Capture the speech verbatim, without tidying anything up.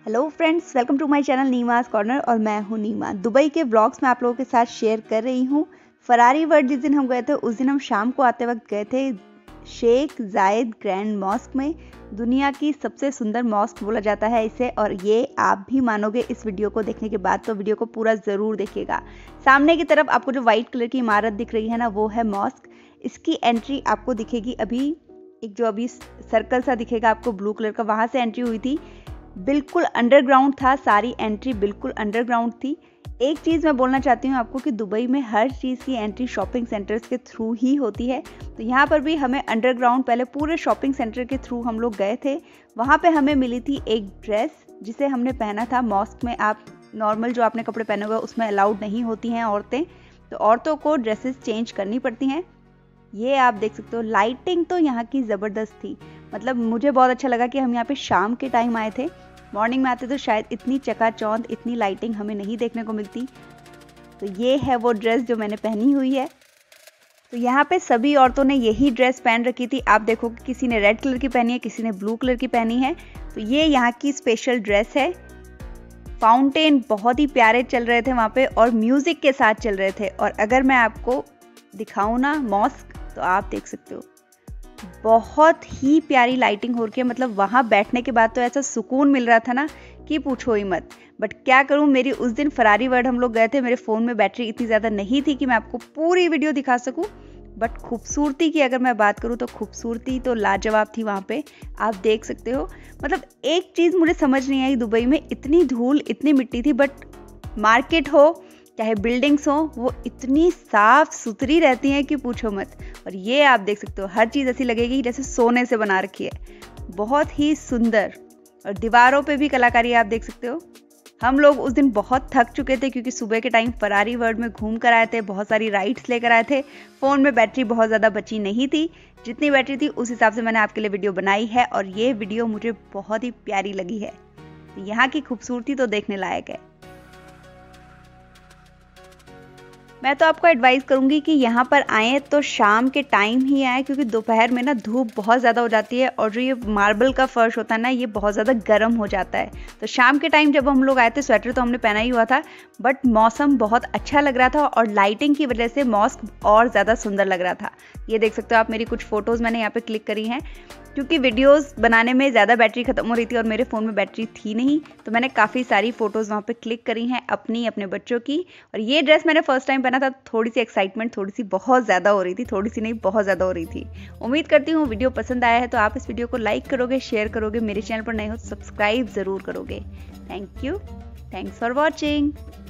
Hello friends, welcome to my channel Neema's corner और मैं हूं नीमा। दुबई के व्लॉग्स में आप लोगों के साथ शेयर कर रही हूं। फरारी वर्ल्ड जिस दिन हम गए थे उस दिन हम शाम को आते वक्त गए थे शेख जायद ग्रैंड मॉस्क में। दुनिया की सबसे सुंदर मॉस्क बोला जाता है इसे, और ये आप भी मानोगे इस वीडियो को देखने के बाद, तो वीडियो को पूरा ज़रूर देखिएगा। सामने की तरफ आपको जो व्हाइट कलर की इमारत दिख रही है ना, वो है मॉस्क। इसकी एंट्री आपको दिखेगी अभी, एक जो अभी सर्कल सा दिखेगा आपको ब्लू कलर का, वहाँ से एंट्री हुई थी। बिल्कुल अंडरग्राउंड था, सारी एंट्री बिल्कुल अंडरग्राउंड थी। एक चीज़ मैं बोलना चाहती हूँ आपको कि दुबई में हर चीज़ की एंट्री शॉपिंग सेंटर्स के थ्रू ही होती है, तो यहाँ पर भी हमें अंडरग्राउंड पहले पूरे शॉपिंग सेंटर के थ्रू हम लोग गए थे। वहाँ पे हमें मिली थी एक ड्रेस जिसे हमने पहना था। मॉस्क में आप नॉर्मल जो आपने कपड़े पहने हुए उसमें अलाउड नहीं होती हैं औरतें, तो औरतों को ड्रेसेस चेंज करनी पड़ती हैं। ये आप देख सकते हो। लाइटिंग तो यहाँ की ज़बरदस्त थी, मतलब मुझे बहुत अच्छा लगा कि हम यहाँ पे शाम के टाइम आए थे। मॉर्निंग में आते तो शायद इतनी चकाचौंध, इतनी लाइटिंग हमें नहीं देखने को मिलती। तो ये है वो ड्रेस जो मैंने पहनी हुई है। तो यहाँ पे सभी औरतों ने यही ड्रेस पहन रखी थी। आप देखो कि किसी ने रेड कलर की पहनी है, किसी ने ब्लू कलर की पहनी है। तो ये यहाँ की स्पेशल ड्रेस है। फाउंटेन बहुत ही प्यारे चल रहे थे वहाँ पे और म्यूजिक के साथ चल रहे थे। और अगर मैं आपको दिखाऊँ ना मॉस्क, तो आप देख सकते हो बहुत ही प्यारी लाइटिंग हो रही है। मतलब वहाँ बैठने के बाद तो ऐसा सुकून मिल रहा था ना कि पूछो ही मत। बट क्या करूँ, मेरी उस दिन फरारी वर्ल्ड हम लोग गए थे, मेरे फ़ोन में बैटरी इतनी ज़्यादा नहीं थी कि मैं आपको पूरी वीडियो दिखा सकूँ। बट खूबसूरती की अगर मैं बात करूँ तो खूबसूरती तो लाजवाब थी वहाँ पे, आप देख सकते हो। मतलब एक चीज़ मुझे समझ नहीं आई, दुबई में इतनी धूल इतनी मिट्टी थी, बट मार्केट हो चाहे बिल्डिंग्स हो, वो इतनी साफ सुथरी रहती हैं कि पूछो मत। और ये आप देख सकते हो, हर चीज़ ऐसी लगेगी जैसे सोने से बना रखी है, बहुत ही सुंदर। और दीवारों पे भी कलाकारी आप देख सकते हो। हम लोग उस दिन बहुत थक चुके थे क्योंकि सुबह के टाइम फरारी वर्ल्ड में घूम कर आए थे, बहुत सारी राइड्स लेकर आए थे। फ़ोन में बैटरी बहुत ज़्यादा बची नहीं थी, जितनी बैटरी थी उस हिसाब से मैंने आपके लिए वीडियो बनाई है, और ये वीडियो मुझे बहुत ही प्यारी लगी है। यहाँ की खूबसूरती तो देखने लायक है। मैं तो आपको एडवाइस करूंगी कि यहाँ पर आएँ तो शाम के टाइम ही आएँ, क्योंकि दोपहर में ना धूप बहुत ज़्यादा हो जाती है और जो ये मार्बल का फर्श होता है ना, ये बहुत ज़्यादा गर्म हो जाता है। तो शाम के टाइम जब हम लोग आए थे, स्वेटर तो हमने पहना ही हुआ था, बट मौसम बहुत अच्छा लग रहा था और लाइटिंग की वजह से मॉस्क और ज़्यादा सुंदर लग रहा था। ये देख सकते हो आप, मेरी कुछ फ़ोटोज़ मैंने यहाँ पर क्लिक करी हैं, क्योंकि वीडियोस बनाने में ज़्यादा बैटरी ख़त्म हो रही थी और मेरे फ़ोन में बैटरी थी नहीं, तो मैंने काफ़ी सारी फ़ोटोज़ वहाँ पे क्लिक करी हैं अपनी, अपने बच्चों की। और ये ड्रेस मैंने फर्स्ट टाइम पहना था, थोड़ी सी एक्साइटमेंट थोड़ी सी बहुत ज़्यादा हो रही थी, थोड़ी सी नहीं बहुत ज़्यादा हो रही थी। उम्मीद करती हूँ वीडियो पसंद आया है तो आप इस वीडियो को लाइक करोगे, शेयर करोगे, मेरे चैनल पर नए हो तो सब्सक्राइब ज़रूर करोगे। Thank you, thanks for watching.